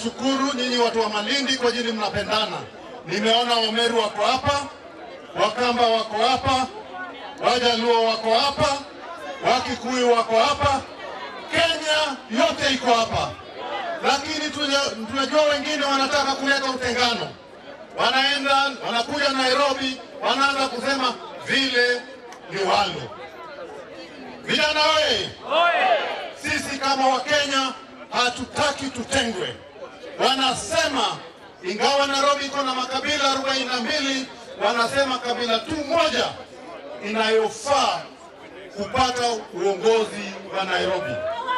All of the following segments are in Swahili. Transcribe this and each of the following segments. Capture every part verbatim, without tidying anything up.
kuwashukuru nyinyi watu wa Malindi kwa ajili mnapendana. Nimeona Wameru wako hapa, Wakamba wako hapa, Wajaluo wako hapa, Wakikuyu wako hapa, Kenya yote iko hapa. Lakini tunajua wengine wanataka kuleta utengano. Wanaenda, wanakuja Nairobi, wanaanza kusema vile ni walo. Vijana wewe, sisi kama Wakenya hatutaki tutengwe. Wanasema ingawa Nairobi iko na makabila arobaini na mbili, wanasema kabila tu moja inayofaa kupata uongozi wa Nairobi.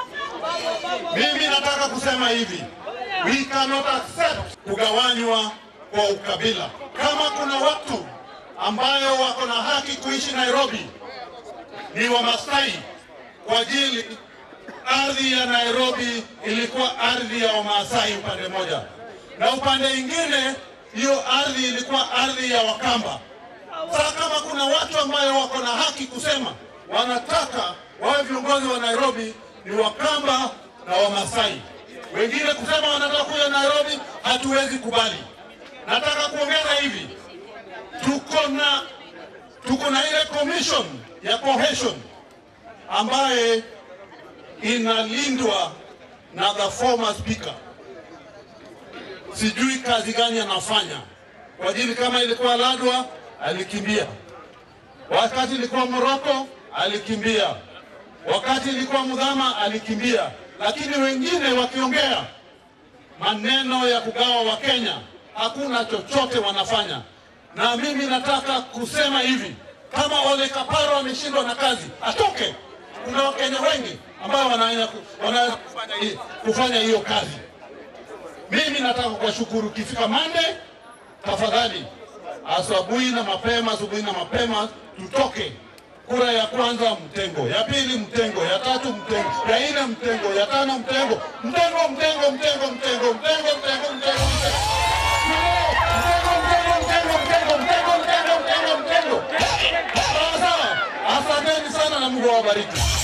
Mimi nataka kusema hivi, we cannot accept kugawanywa kwa ukabila. Kama kuna watu ambayo wako na haki kuishi Nairobi ni Wamasai, kwa ajili ardhi ya Nairobi ilikuwa ardhi ya Wamasai upande moja, na upande mwingine hiyo ardhi ilikuwa ardhi ya Wakamba. Sasa kama kuna watu ambayo wako na haki kusema wanataka wawe viongozi wa Nairobi ni Wakamba na Wamasai, wengine kusema wanataka kuja Nairobi, hatuwezi kubali. Nataka kuongeza hivi, tuko na tuko na ile commission ya Cohesion ambaye inalindwa na the former speaker. Sijui kazi gani anafanya, kwa ajili kama ilikuwa Ladwa alikimbia, wakati ilikuwa Moroko alikimbia, wakati ilikuwa Mudhama alikimbia, lakini wengine wakiongea maneno ya kugawa wa Kenya hakuna chochote wanafanya. Na mimi nataka kusema hivi, kama Ole Kaparo ameshindwa na kazi, atoke. Kuna Wakenya wengi ambao wanaweza kufanya hiyo kufanya hiyo kazi. Mimi nataka kuwashukuru. Kifika Monday, tafadhali asubuhi na mapema, asubuhi na mapema tutoke. Kura ya kwanza Mtengo, ya pili Mtengo, ya tatu Mtengo, ya nne Mtengo, ya tano Mtengo, Mtengo, Mtengo, Mtengo, Mtengo, Mtengo, Mtengo, Mtengo, Mtengo. Asanteni sana na Mungu awabariki.